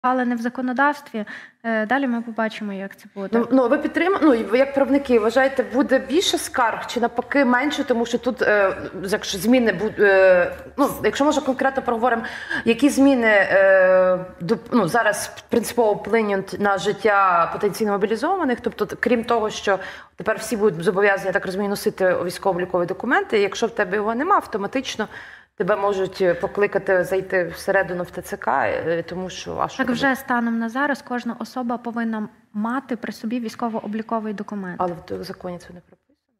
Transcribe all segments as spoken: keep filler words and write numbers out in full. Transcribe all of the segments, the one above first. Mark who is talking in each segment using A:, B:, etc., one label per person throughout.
A: Але не в законодавстві. Далі ми побачимо, як це буде.
B: Ну, ну ви підтримуєте, ну, як правники, вважаєте, буде більше скарг чи навпаки менше, тому що тут, е, якщо зміни будуть, е, ну, якщо може конкретно проговоримо, які зміни е, до, ну, зараз принципово вплинуть на життя потенційно мобілізованих, тобто, крім того, що тепер всі будуть зобов'язані, я так розумію, носити військово-облікові документи, якщо в тебе його нема, автоматично тебе можуть покликати зайти всередину в ТЦК, тому що... А що
A: так вже станом на зараз кожна особа повинна мати при собі військово-обліковий документ.
B: Але в законі це не прописано?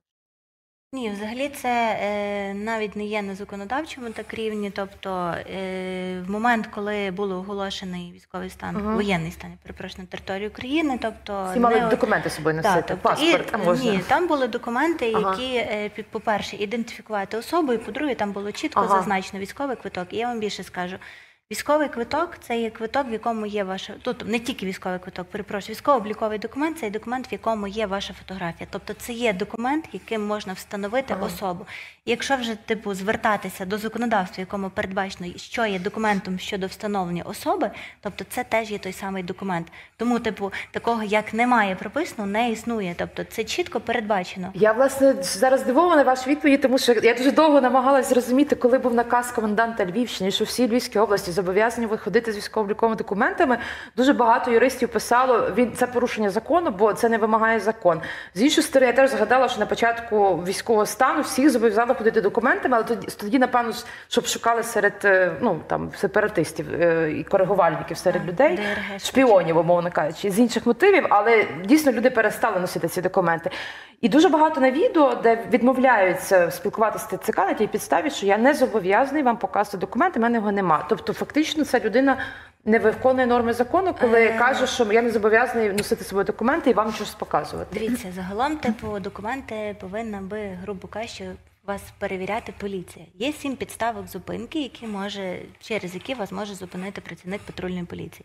C: Ні, взагалі це е, навіть не є на законодавчому так рівні, тобто е, в момент, коли було оголошений військовий стан, uh-huh. воєнний стан, перепрошую, на території України, тобто...
B: Всі мали не... документи з собою носити,
C: тобто,
B: паспорт,
C: і,
B: а можна?
C: Ні, там були документи,
B: ага.
C: які, е, по-перше, ідентифікувати особу, і по-друге, там було чітко ага. зазначено військовий квиток. І я вам більше скажу. Військовий квиток – це є квиток, в якому є ваша... Тобто не тільки військовий квиток, перепрошую, військово-обліковий документ – це є документ, в якому є ваша фотографія. Тобто це є документ, яким можна встановити ага. особу. І якщо вже, типу, звертатися до законодавства, якому передбачено, що є документом щодо встановлення особи, тобто це теж є той самий документ. Тому, типу, такого, як немає прописано, не існує. Тобто це чітко передбачено.
B: Я, власне, зараз здивована вашою відповіді, тому що я дуже довго намагалась зрозуміти, коли був наказ коменданта Львівщини, що всі Львівські області зобов'язані виходити з військово-обліковими документами. Дуже багато юристів писало, він це порушення закону, бо це не вимагає закон. З іншої сторони, я теж згадала, що на початку військового стану всіх зобов'язали ходити документами, але тоді, тоді напевно, щоб шукали серед, ну, там, сепаратистів і коригувальників серед людей, шпіонів, умовно кажучи, з інших мотивів, але дійсно люди перестали носити ці документи. І дуже багато на відео, де відмовляються спілкуватися з ТЦК на тій підставі, що я не зобов'язаний вам показувати документи, в мене його нема. Тобто фактично ця людина не виконує норми закону, коли е... каже, що я не зобов'язаний носити з собою документи і вам щось показувати.
C: Дивіться, загалом, типу, документи повинна би, грубо кажучи, вас перевіряти поліція. Є сім підставок зупинки, які може, через які вас може зупинити працівник патрульної поліції.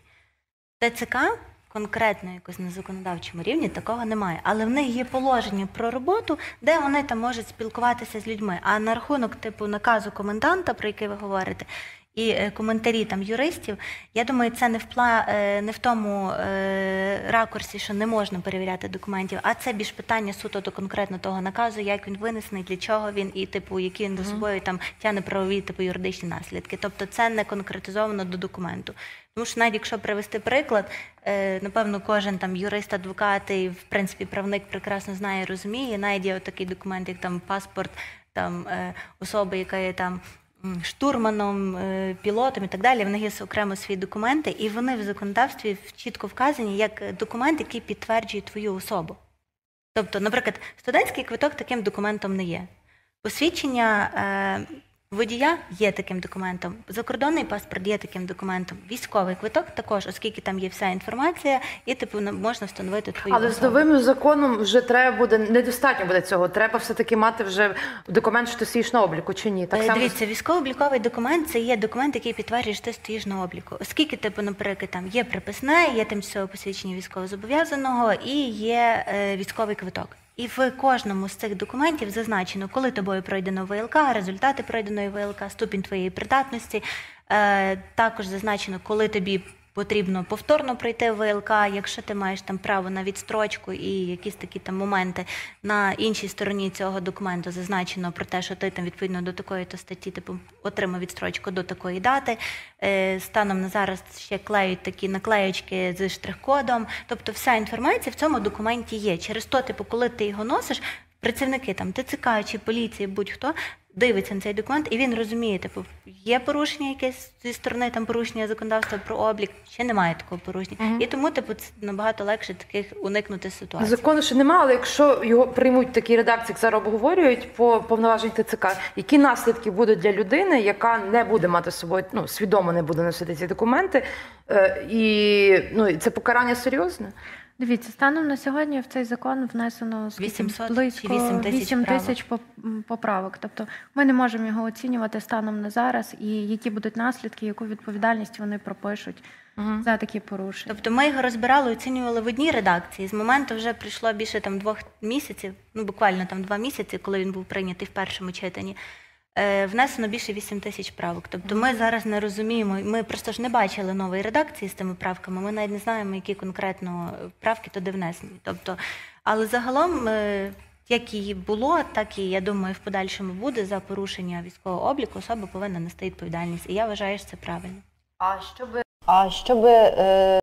C: ТЦК конкретно якось на законодавчому рівні такого немає. Але в них є положення про роботу, де вони там можуть спілкуватися з людьми. А на рахунок типу наказу коменданта, про який ви говорите, і коментарі там юристів, я думаю, це не в, пла... не в тому е... ракурсі, що не можна перевіряти документів, а це більш питання суто до конкретно того наказу, як він винесений, для чого він і типу, які він до собою там тягне правові типу юридичні наслідки. Тобто це не конкретизовано до документу. Тому що навіть якщо привести приклад, е... напевно, кожен там юрист, адвокат і в принципі правник прекрасно знає, розуміє, навіть є такий документ, як там паспорт там е... особи, яка є там штурманом, пілотом і так далі, в них є окремо свої документи, і вони в законодавстві чітко вказані як документ, який підтверджує твою особу. Тобто, наприклад, студентський квиток таким документом не є. Посвідчення е, водія є таким документом, закордонний паспорт є таким документом, військовий квиток також, оскільки там є вся інформація, і типу можна встановити твою
B: Але
C: особу.
B: з новим законом вже треба буде, недостатньо буде цього, треба все-таки мати вже документ, що ти стоїш на обліку, чи ні? Так само...
C: Дивіться, військово-обліковий документ – це є документ, який підтверджує, що ти стоїш на обліку. Оскільки, типу, наприклад, там є приписне, є тимчасове посвідчення військовозобов'язаного і є е, військовий квиток. І в кожному з цих документів зазначено, коли тобою пройдено ВЛК, результати пройденої ВЛК, ступінь твоєї придатності. Е, також зазначено, коли тобі потрібно повторно пройти ВЛК, якщо ти маєш там право на відстрочку і якісь такі там моменти. На іншій стороні цього документу зазначено про те, що ти там відповідно до такої-то статті типу, отримав відстрочку до такої дати. Е, станом на зараз ще клеють такі наклеєчки з штрих-кодом. Тобто вся інформація в цьому документі є. Через то, типу, коли ти його носиш, працівники там ТЦК чи поліції, будь-хто, дивиться на цей документ, і він розуміє, типу, є порушення якесь зі сторони там порушення законодавства про облік, чи немає такого порушення. Uh-huh. І тому, типу, це набагато легше таких уникнути ситуацій.
B: Закону ще немає, але якщо його приймуть в такій редакції, як зараз обговорюють, по повноважень ТЦК, які наслідки будуть для людини, яка не буде мати з собою, ну, свідомо не буде носити ці документи, е, і ну, це покарання серйозне?
A: Дивіться, станом на сьогодні в цей закон внесено
C: вісімсот
A: близько вісім тисяч поправок. Тобто ми не можемо його оцінювати станом на зараз і які будуть наслідки, яку відповідальність вони пропишуть угу. за такі порушення.
C: Тобто ми його розбирали, оцінювали в одній редакції. З моменту вже пройшло більше там двох місяців, ну буквально там два місяці, коли він був прийнятий в першому читанні. Е, Внесено більше вісім тисяч правок. Тобто ми зараз не розуміємо, ми просто ж не бачили нової редакції з тими правками, ми навіть не знаємо, які конкретно правки туди внесені. Тобто, але загалом, е, як і було, так і, я думаю, в подальшому буде, за порушення військового обліку особа повинна нести відповідальність. І я вважаю, що це правильно.
D: А щоб, а щоб е,